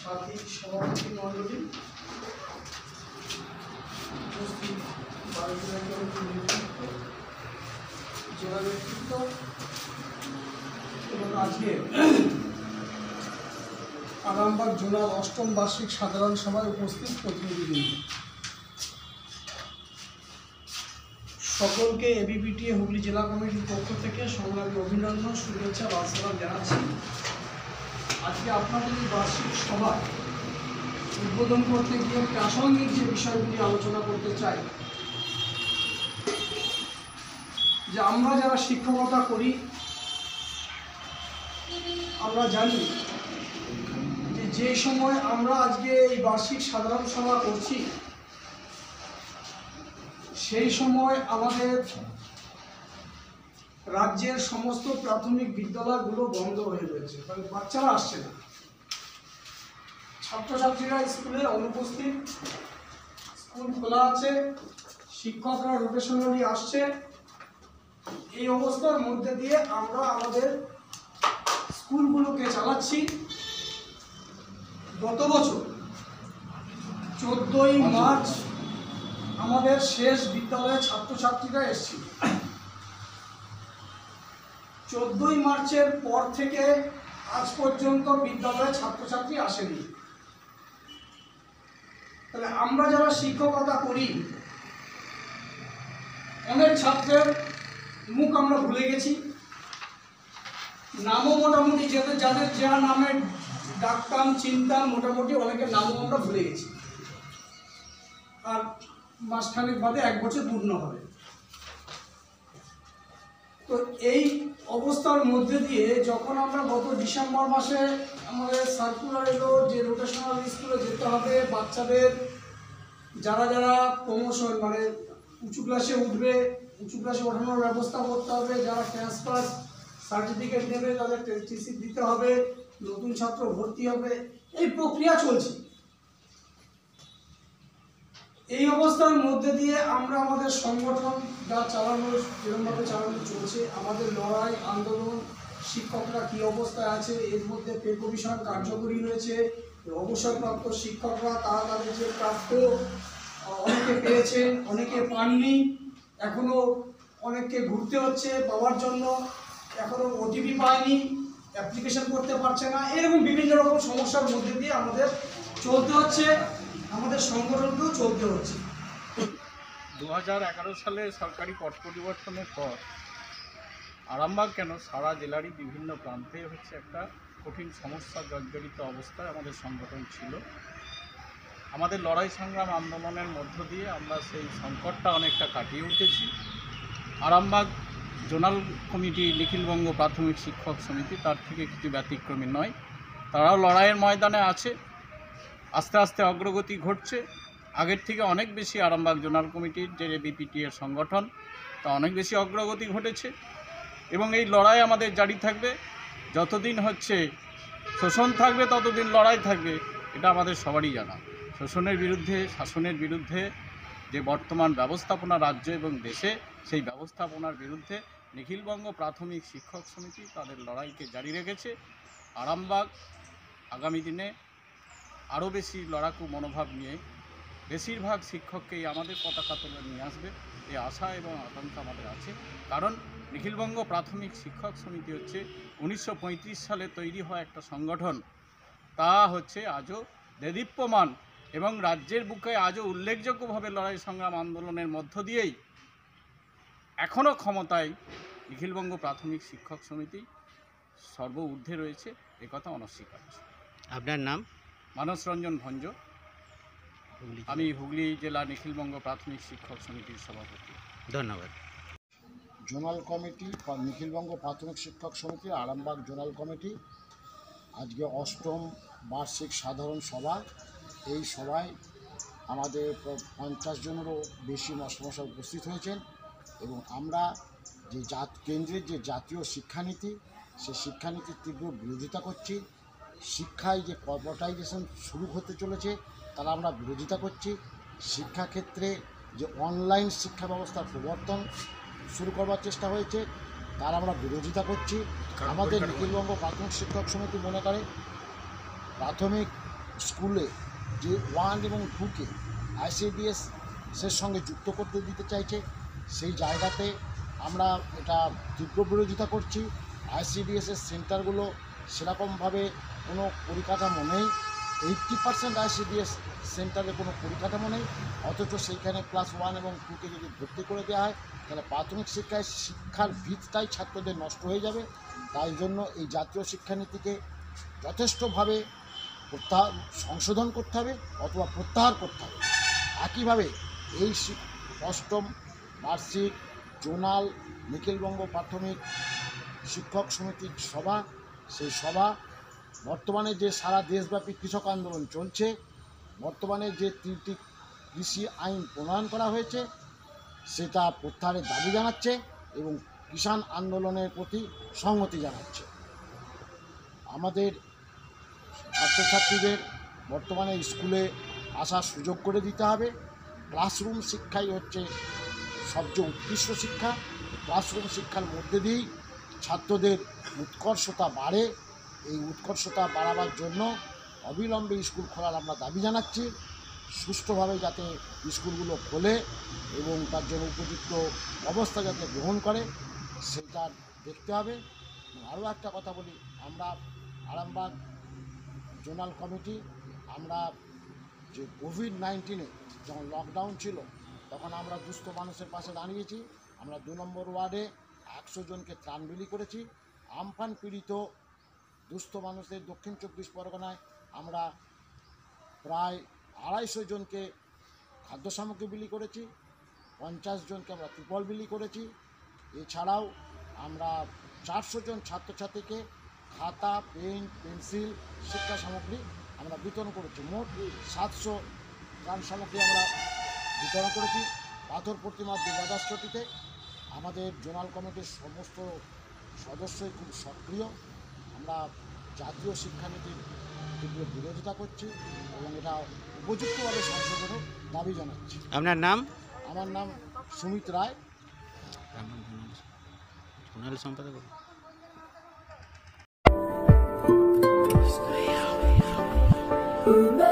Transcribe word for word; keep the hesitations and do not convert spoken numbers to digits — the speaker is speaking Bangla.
সাথী সভাপতি মণ্ডলী, উপস্থিত জেলা নেতৃত্ব এবং আজকে আরামবাগ জোনাল অষ্টম বার্ষিক সাধারণ সভায় উপস্থিত প্রতিনিধিবৃন্দ, সকলকে এবিপিটিএ হুগলি জেলা কমিটির পক্ষ থেকে সংগ্রামী অভিনন্দন, শুভেচ্ছা বা সালাম জানাচ্ছি। আজকে আপনাদের এই বার্ষিক সভা উদ্বোধন করতে গিয়ে প্রাসঙ্গিক যে বিষয়গুলি আলোচনা করতে চাই, যে আমরা যারা শিক্ষকতা করি আমরা জানি যে যে সময় আমরা আজকে এই বার্ষিক সাধারণ সভা করছি সেই সময় আমাদের রাজ্যের সমস্ত প্রাথমিক বিদ্যালয়গুলো বন্ধ হয়ে রয়েছে, কারণ বাচ্চারা আসছে না, ছাত্রছাত্রীরা স্কুলে অনুপস্থিত, স্কুল খোলা আছে, শিক্ষকরা রোটেশনালি আসছে। এই অবস্থার মধ্যে দিয়ে আমরা আমাদের স্কুলগুলোকে চালাচ্ছি। গত বছর চোদ্দই মার্চ আমাদের শেষ বিদ্যালয়ের ছাত্রছাত্রীরা এসেছিল। চোদ্দই মার্চের পর থেকে আজ পর্যন্ত বিদ্যালয়ে ছাত্রছাত্রী আসেনি। তাহলে আমরা যারা শিক্ষকতা করি অনেক ছাত্রের মুখ আমরা ভুলে গেছি, নামও মোটামুটি যাদের যাদের যা নামে ডাকতাম চিনতাম মোটামুটি অনেকের নামও আমরা ভুলে গেছি। আর মাসখানেক বাদে এক বছর পূর্ণ হবে। তো এই অবস্থার মধ্যে দিয়ে যখন আমরা গত ডিসেম্বর মাসে আমাদের সার্কুলার এলো যে রোটেশনাল স্কুলে যেতে হবে, বাচ্চাদের যারা যারা প্রমোশন মানে উঁচু ক্লাসে উঠবে উঁচু ক্লাসে ওঠানোর ব্যবস্থা করতে হবে, যারা ট্রান্সফার সার্টিফিকেট নেবে তাদের টিসি দিতে হবে, নতুন ছাত্র ভর্তি হবে, এই প্রক্রিয়া চলছে। এই অবস্থার মধ্যে দিয়ে আমরা আমাদের সংগঠন যা চালানো যেরকমভাবে চালানো চলছে, আমাদের লড়াই আন্দোলন, শিক্ষকরা কী অবস্থায় আছে, এর মধ্যে পে কমিশন কার্যকরী রয়েছে, অবসরপ্রাপ্ত শিক্ষকরা তারা তাদের যে প্রাপ্য অনেকে পেয়েছেন, অনেকে পাননি, এখনও অনেককে ঘুরতে হচ্ছে পাওয়ার জন্য, এখনও ওটিপি পায়নি, অ্যাপ্লিকেশন করতে পারছে না, এরকম বিভিন্ন রকম সমস্যার মধ্যে দিয়ে আমাদের চলতে হচ্ছে, আমাদের সংগঠনকেও চলতে হচ্ছে। দু হাজার এগারো সালে সরকারি পট পরিবর্তনের পর আরামবাগ কেন সারা জেলারই বিভিন্ন প্রান্তে হচ্ছে একটা কঠিন সমস্যা জর্জরিত অবস্থায় আমাদের সংগঠন ছিল। আমাদের লড়াই সংগ্রাম আন্দোলনের মধ্য দিয়ে আমরা সেই সংকটটা অনেকটা কাটিয়ে উঠেছি। আরামবাগ জোনাল কমিটি নিখিলবঙ্গ প্রাথমিক শিক্ষক সমিতি তার থেকে কিছু ব্যতিক্রমী নয়, তারাও লড়াইয়ের ময়দানে আছে। আস্তে আস্তে অগ্রগতি ঘটছে, আগের থেকে অনেক বেশি আরামবাগ জোনাল কমিটির যে এবিপিটিএর সংগঠন তা অনেক বেশি অগ্রগতি ঘটেছে এবং এই লড়াই আমাদের জারি থাকবে। যতদিন হচ্ছে শোষণ থাকবে ততদিন লড়াই থাকবে, এটা আমাদের সবারই জানা। শোষণের বিরুদ্ধে, শাসনের বিরুদ্ধে যে বর্তমান ব্যবস্থাপনা রাজ্য এবং দেশে, সেই ব্যবস্থাপনার বিরুদ্ধে নিখিলবঙ্গ প্রাথমিক শিক্ষক সমিতি তাদের লড়াইকে জারি রেখেছে। আরামবাগ আগামী দিনে আরও বেশি লড়াকু মনোভাব নিয়ে বেশিরভাগ শিক্ষককেই আমাদের পতাকা তুলে নিয়ে আসবে, এই আশা এবং আকাঙ্ক্ষা আমাদের আছে। কারণ নিখিলবঙ্গ প্রাথমিক শিক্ষক সমিতি হচ্ছে উনিশশো পঁয়ত্রিশ সালে তৈরি হওয়া একটা সংগঠন, তা হচ্ছে আজও দেদীপ্যমান এবং রাজ্যের বুকে আজও উল্লেখযোগ্যভাবে লড়াই সংগ্রাম আন্দোলনের মধ্য দিয়েই এখনও ক্ষমতায় নিখিলবঙ্গ প্রাথমিক শিক্ষক সমিতি সর্ব ঊর্ধ্বে রয়েছে, একথা অনস্বীকার্য। আপনার নাম? মানস রঞ্জন ভঞ্জ, আমি হুগলি জেলা নিখিলবঙ্গ প্রাথমিক শিক্ষক সমিতির সভাপতি। ধন্যবাদ। জোনাল কমিটি নিখিলবঙ্গ প্রাথমিক শিক্ষক সমিতি আরামবাগ জোনাল কমিটি আজকে অষ্টম বার্ষিক সাধারণ সভা। এই সভায় আমাদের পঞ্চাশ জনেরও বেশি মাস্টারমশাই উপস্থিত হয়েছেন এবং আমরা যে জাত কেন্দ্রের যে জাতীয় শিক্ষানীতি, সেই শিক্ষানীতির তীব্র বিরোধিতা করছি। শিক্ষায় যে কর্পোরেটাইজেশন শুরু হতে চলেছে তারা আমরা বিরোধিতা করছি। শিক্ষাক্ষেত্রে যে অনলাইন শিক্ষা ব্যবস্থার প্রবর্তন শুরু করবার চেষ্টা হয়েছে তার আমরা বিরোধিতা করছি। আমাদের নিখিলবঙ্গ প্রাথমিক শিক্ষক সমিতি মনে করে প্রাথমিক স্কুলে যে ওয়ান এবং টুকে আইসিডিএস এর সঙ্গে যুক্ত করতে দিতে চাইছে, সেই জায়গাতে আমরা এটা তীব্র বিরোধিতা করছি। আইসিডিএসের সেন্টারগুলো সেরকমভাবে কোনো পরিকাঠামো নেই, এইট্টি পার্সেন্ট আইসিডিএস সেন্টারে কোনো পরিকাঠামো নেই, অথচ সেইখানে ক্লাস ওয়ান এবং টুকে যদি ভর্তি করে দেওয়া হয় তাহলে প্রাথমিক শিক্ষায় শিক্ষার ভিতটাই ছাত্রদের নষ্ট হয়ে যাবে। তাই জন্য এই জাতীয় শিক্ষানীতিকে যথেষ্টভাবে প্রত্যাহার সংশোধন করতে হবে অথবা প্রত্যাহার করতে হবে। একইভাবে এই অষ্টম বার্ষিক জোনাল নিখিলবঙ্গ প্রাথমিক শিক্ষক সমিতির সভা, সেই সভা বর্তমানে যে সারা দেশব্যাপী কৃষক আন্দোলন চলছে, বর্তমানে যে তিনটি কৃষি আইন প্রণয়ন করা হয়েছে সেটা প্রত্যাহারের দাবি জানাচ্ছে এবং কিষাণ আন্দোলনের প্রতি সংহতি জানাচ্ছে। আমাদের ছাত্রছাত্রীদের বর্তমানে স্কুলে আসার সুযোগ করে দিতে হবে। ক্লাসরুম শিক্ষাই হচ্ছে সবচেয়ে উৎকৃষ্ট শিক্ষা। ক্লাসরুম শিক্ষার মধ্যে দিয়েই ছাত্রদের উৎকর্ষতা বাড়ে। এই উৎকর্ষতা বাড়াবার জন্য অবিলম্বে স্কুল খোলার আমরা দাবি জানাচ্ছি। সুষ্ঠুভাবে যাতে স্কুলগুলো খোলে এবং তার জন্য উপযুক্ত ব্যবস্থা যাতে গ্রহণ করে সেটা দেখতে হবে। আরও একটা কথা বলি, আমরা আরামবাগ জোনাল কমিটি আমরা যে কোভিড নাইন্টিনে যখন লকডাউন ছিল তখন আমরা দুস্থ মানুষের পাশে দাঁড়িয়েছি। আমরা দু নম্বর ওয়ার্ডে একশো জনকে ত্রাণ বিলি করেছি। আমফান পীড়িত দুস্থ মানুষদের দক্ষিণ চব্বিশ পরগনায় আমরা প্রায় আড়াইশো জনকে খাদ্য সামগ্রী বিলি করেছি, পঞ্চাশ জনকে আমরা ত্রিপল বিলি করেছি। এছাড়াও আমরা চারশো জন ছাত্রছাত্রীকে খাতা, পেন, পেন্সিল, শিক্ষা সামগ্রী আমরা বিতরণ করেছি। মোট সাতশো ত্রাণ সামগ্রী আমরা বিতরণ করেছি। পাথর প্রতিমার দুর্গাদাসটিতে আমাদের জোনাল কমিটির সমস্ত সদস্যই খুব সক্রিয়। আমরা জাতীয় শিক্ষানীতির তীব্র বিরোধিতা করছি এবং এটা উপযুক্তভাবে সংশোধনের দাবি জানাচ্ছি। আপনার নাম? আমার নাম সুমিত রায়, জোনাল সম্পাদক। Uma